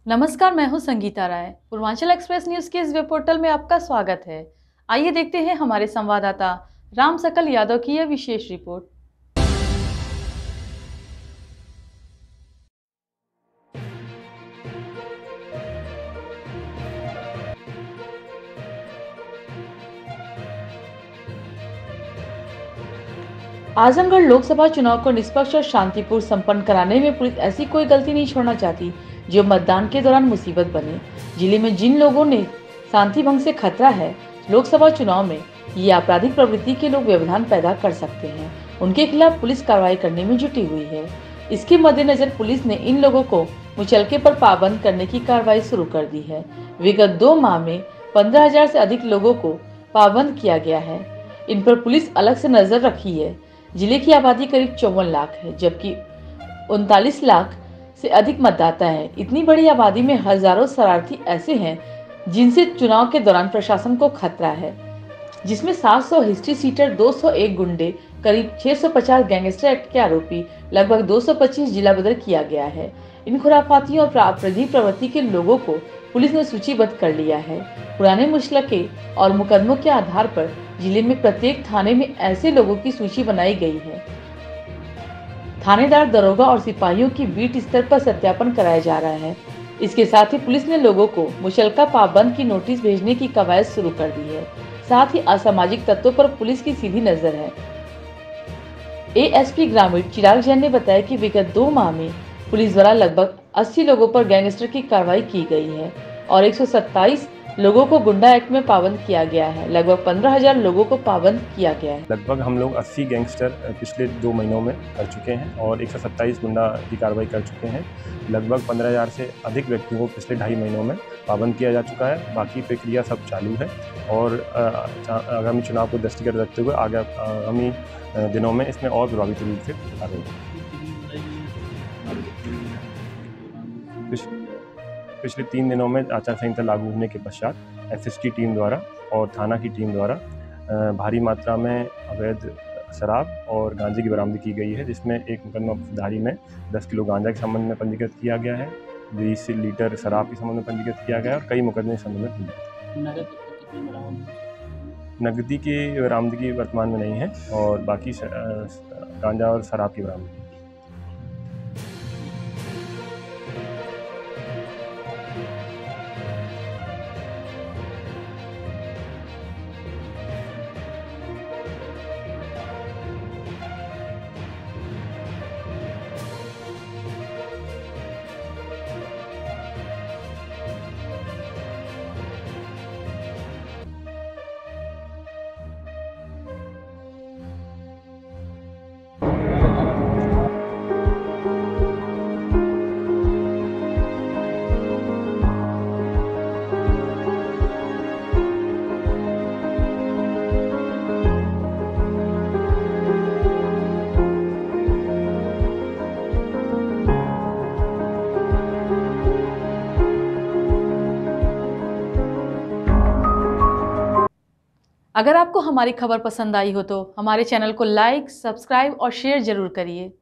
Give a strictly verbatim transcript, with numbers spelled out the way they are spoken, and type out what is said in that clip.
नमस्कार, मैं हूं संगीता राय। पूर्वांचल एक्सप्रेस न्यूज के इस वेब पोर्टल में आपका स्वागत है। आइए देखते हैं हमारे संवाददाता राम सकल यादव की यह विशेष रिपोर्ट। आजमगढ़ लोकसभा चुनाव को निष्पक्ष और शांतिपूर्ण संपन्न कराने में पुलिस ऐसी कोई गलती नहीं छोड़ना चाहती जो मतदान के दौरान मुसीबत बने। जिले में जिन लोगों ने शांति भंग से खतरा है, लोकसभा चुनाव में ये आपराधिक प्रवृत्ति के लोग व्यवधान पैदा कर सकते हैं, उनके खिलाफ पुलिस कार्रवाई करने में जुटी हुई है। इसके मद्देनजर पुलिस ने इन लोगों को मुचलके पर पाबंद करने की कार्रवाई शुरू कर दी है। विगत दो माह में पंद्रह हजार से अधिक लोगों को पाबंद किया गया है। इन पर पुलिस अलग से नजर रखी है। जिले की आबादी करीब चौवन लाख है, जबकि उनतालीस लाख से अधिक मतदाता हैं। इतनी बड़ी आबादी में हजारों शरारती ऐसे हैं जिनसे चुनाव के दौरान प्रशासन को खतरा है, जिसमें सात सौ हिस्ट्री सीटर, दो सौ एक गुंडे, करीब छह सौ पचास गैंगस्टर एक्ट के आरोपी, लगभग दो सौ पच्चीस जिला बदल किया गया है। इन खुराफातियों और आपराधिक प्रवृत्ति के लोगों को पुलिस ने सूचीबद्ध कर लिया है। पुराने मुचलके और मुकदमों के आधार पर जिले में प्रत्येक थाने में ऐसे लोगों की सूची बनाई गई है। थानेदार, दरोगा और सिपाहियों की बीट स्तर पर सत्यापन कराया जा रहा है। इसके साथ ही पुलिस ने लोगों को मुचलका पाबंद की नोटिस भेजने की कवायद शुरू कर दी है। साथ ही असामाजिक तत्वों पर पुलिस की सीधी नजर है। एएसपी ग्रामीण चिराग जैन ने बताया कि विगत दो माह में पुलिस द्वारा लगभग अस्सी लोगों पर गैंगस्टर की कार्रवाई की गई है और एक सौ सत्ताईस लोगों को गुंडा एक्ट में पाबंद किया गया है। लगभग पंद्रह हजार लोगों को पाबंद किया गया है। लगभग हम लोग अस्सी गैंगस्टर पिछले दो महीनों में कर चुके हैं और एक सौ सत्ताईस गुंडा की कार्रवाई कर चुके हैं। लगभग पंद्रह हजार से अधिक व्यक्तियों को पिछले ढाई महीनों में पाबंद किया जा चुका है। बाकी प्रक्रिया सब चालू है और आगामी चुनाव को दृष्टिगत रखते हुए आगामी दिनों में इसमें और प्रभावित रूप से कार्रवाई। पिछले तीन दिनों में आचार संहिता लागू होने के पश्चात एसएस की टीम द्वारा और थाना की टीम द्वारा भारी मात्रा में अवैध शराब और गांजे की बरामदी की गई है, जिसमें एक मुकदमाधारी में दस किलो गांजा के संबंध में पंजीकृत किया गया है, बीस लीटर शराब के संबंध में पंजीकृत किया गया है और कई मुकदमे के संबंध में पंजीकृत। नकदी की बरामदगी वर्तमान में नहीं है और बाकी गांजा और शराब की बरामदगी। अगर आपको हमारी खबर पसंद आई हो तो हमारे चैनल को लाइक, सब्सक्राइब और शेयर जरूर करिए।